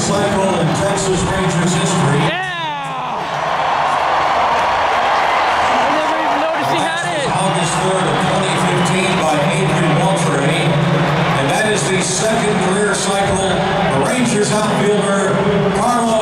cycle in Texas Rangers history. Yeah! I never even noticed he had it. August 3rd of 2015 by Adrian Waltrey. And that is the second career cycle. The Rangers outfielder, Carlos